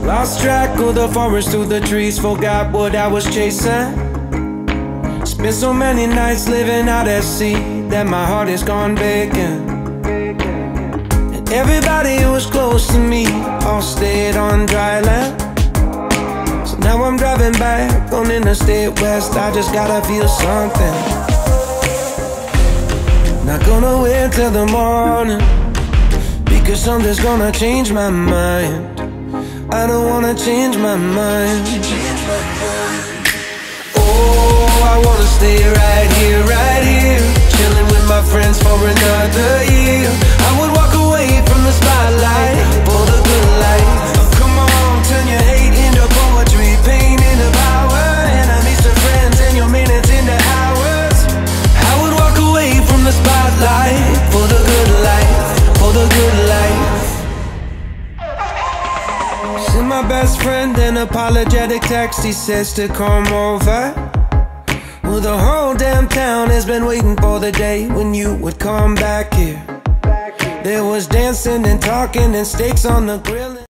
Lost track of the forest through the trees, forgot what I was chasing. Spent so many nights living out at sea that my heart is gone vacant. And everybody who was close to me all stayed on dry land. So now I'm driving back on Interstate West, I just gotta feel something. Not gonna wait till the morning, because something's gonna change my mind. I don't wanna change my mind. Oh, I wanna stay right here, chilling with my friends for another year. I would walk away from the spotlight for the good life. Oh, come on, turn your hate into poetry, pain into power, enemies to friends and your minutes into hours. I would walk away from the spotlight for the good life, for the good life. Send my best friend an apologetic text, he says to come over. Well, the whole damn town has been waiting for the day when you would come back here. There was dancing and talking and steaks on the grill.